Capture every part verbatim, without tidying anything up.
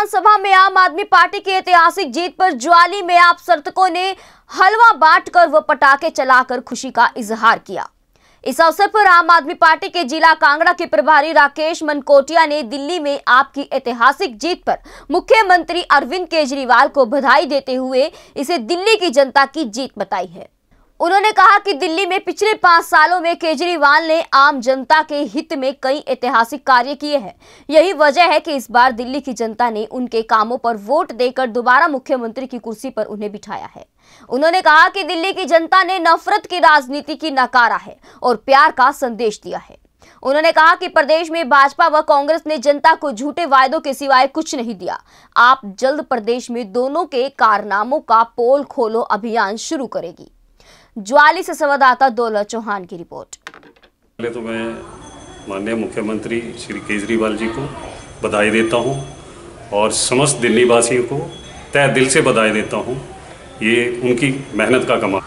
विधानसभा में आम आदमी पार्टी की ऐतिहासिक जीत पर ज्वाली में आप समर्थकों ने हलवा बांटकर व पटाखे चलाकर खुशी का इजहार किया। इस अवसर पर आम आदमी पार्टी के जिला कांगड़ा के प्रभारी राकेश मनकोटिया ने दिल्ली में आपकी ऐतिहासिक जीत पर मुख्यमंत्री अरविंद केजरीवाल को बधाई देते हुए इसे दिल्ली की जनता की जीत बताई है। उन्होंने कहा कि दिल्ली में पिछले पांच सालों में केजरीवाल ने आम जनता के हित में कई ऐतिहासिक कार्य किए हैं। यही वजह है कि इस बार दिल्ली की जनता ने उनके कामों पर वोट देकर दोबारा मुख्यमंत्री की कुर्सी पर उन्हें बिठाया है। उन्होंने कहा कि दिल्ली की जनता ने नफरत की राजनीति की नकारा है और प्यार का संदेश दिया है। उन्होंने कहा कि प्रदेश में भाजपा व कांग्रेस ने जनता को झूठे वायदों के सिवाय कुछ नहीं दिया। आप जल्द प्रदेश में दोनों के कारनामों का पोल खोलो अभियान शुरू करेगी। ज्वाली से संवाददाता दौलत चौहान की रिपोर्ट। पहले तो मैं माननीय मुख्यमंत्री श्री केजरीवाल जी को बधाई देता हूं और समस्त दिल्ली वासियों को तहे दिल से बधाई देता हूं। ये उनकी मेहनत का कमाल,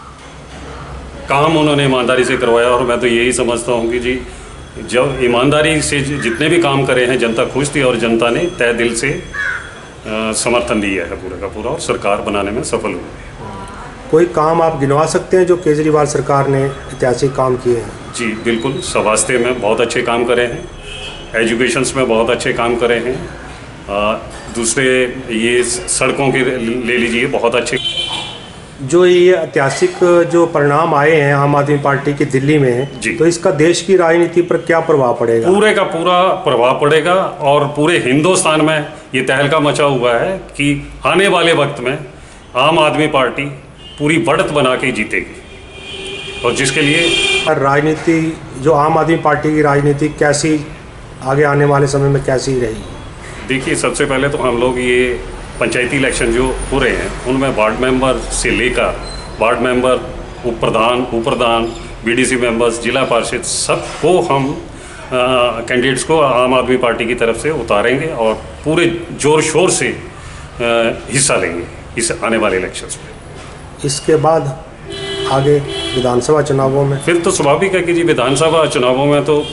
काम उन्होंने ईमानदारी से करवाया और मैं तो यही समझता हूं कि जी जब ईमानदारी से जितने भी काम करे हैं जनता खुश थी और जनता ने तहे दिल से आ, समर्थन दिया है पूरा का पूरा और सरकार बनाने में सफल हुई। कोई काम आप गिनवा सकते हैं जो केजरीवाल सरकार ने ऐतिहासिक काम किए हैं? जी बिल्कुल, स्वास्थ्य में बहुत अच्छे काम करे हैं, एजुकेशंस में बहुत अच्छे काम करे हैं, आ, दूसरे ये सड़कों के ले लीजिए बहुत अच्छे। जो ये ऐतिहासिक जो परिणाम आए हैं आम आदमी पार्टी की दिल्ली में, तो इसका देश की राजनीति पर क्या प्रभाव पड़ेगा? पूरे का पूरा प्रभाव पड़ेगा और पूरे हिंदुस्तान में ये तहलका मचा हुआ है कि आने वाले वक्त में आम आदमी पार्टी पूरी बढ़त बना के जीतेगी और जिसके लिए राजनीति जो आम आदमी पार्टी की राजनीति कैसी आगे आने वाले समय में कैसी रहेगी? देखिए, सबसे पहले तो हम लोग ये पंचायती इलेक्शन जो हो रहे हैं उनमें वार्ड मेंबर से लेकर वार्ड मेंबर, उप प्रधान, उप प्रधान, बीडीसी मेंबर्स, जिला पार्षद, सबको हम कैंडिडेट्स को आम आदमी पार्टी की तरफ से उतारेंगे और पूरे जोर शोर से आ, हिस्सा लेंगे इस आने वाले इलेक्शंस में। इसके बाद आगे विधानसभा चुनावों में फिर तो स्वाभाविक है कि जी विधानसभा चुनावों में तो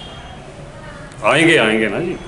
आएंगे आएंगे ना जी।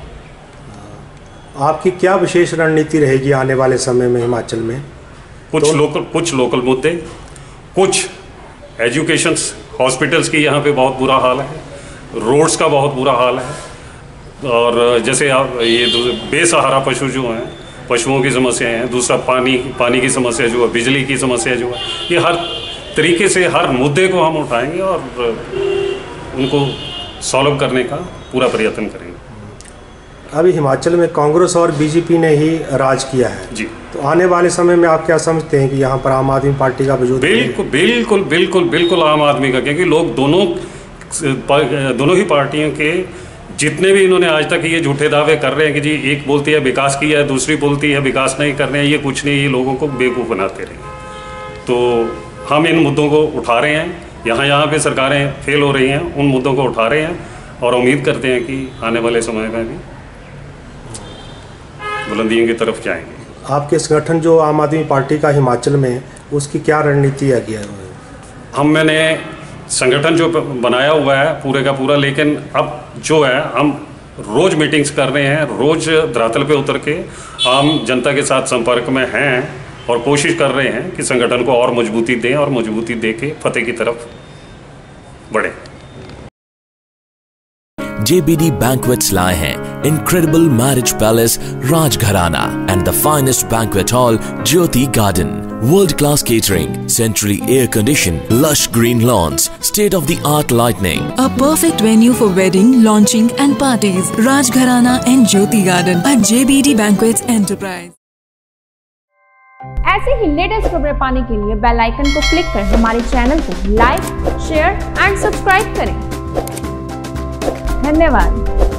आपकी क्या विशेष रणनीति रहेगी आने वाले समय में हिमाचल में? कुछ तो... लोकल कुछ लोकल मुद्दे, कुछ एजुकेशंस, हॉस्पिटल्स की यहाँ पे बहुत बुरा हाल है, रोड्स का बहुत बुरा हाल है और जैसे आप ये बेसहारा पशु जो हैं, पशुओं की समस्याएं हैं, दूसरा पानी पानी की समस्या जो है, बिजली की समस्या जो है, ये हर तरीके से हर मुद्दे को हम उठाएंगे और उनको सॉल्व करने का पूरा प्रयत्न करेंगे। अभी हिमाचल में कांग्रेस और बीजेपी ने ही राज किया है जी, तो आने वाले समय में आप क्या समझते हैं कि यहाँ पर आम आदमी पार्टी का वजूद? बिल्कुल बिल्कुल बिल्कुल बिल्कुल आम आदमी का, क्योंकि लोग दोनों दोनों ही पार्टियों के जितने भी इन्होंने आज तक ये झूठे दावे कर रहे हैं कि जी एक बोलती है विकास किया है, दूसरी बोलती है विकास नहीं कर रहे हैं, ये कुछ नहीं, ये लोगों को बेवकूफ़ बनाते रहे। तो हम इन मुद्दों को उठा रहे हैं, यहाँ यहाँ पे सरकारें फेल हो रही हैं, उन मुद्दों को उठा रहे हैं और उम्मीद करते हैं कि आने वाले समय में भी बुलंदियों की तरफ जाएंगे। आपके संगठन जो आम आदमी पार्टी का हिमाचल में, उसकी क्या रणनीति है? क्या हम मैंने संगठन जो बनाया हुआ है पूरे का पूरा, लेकिन अब जो है हम रोज़ मीटिंग्स कर रहे हैं, रोज़ धरातल पे उतर के आम जनता के साथ संपर्क में हैं और कोशिश कर रहे हैं कि संगठन को और मजबूती दें और मजबूती दे के फतेह की तरफ बढ़े। J B D Banquets लाए हैं incredible marriage palace Rajgharana and the finest banquet hall Jyoti Garden. World-class catering, centrally air-conditioned, lush green lawns, state-of-the-art lighting. A perfect venue for wedding, launching and parties. Rajgharana and Jyoti Garden at J B D Banquets Enterprise. ऐसे ही latest खबरें पाने के लिए bell icon को click कर हमारे channel को like, share and subscribe करें। धन्यवाद।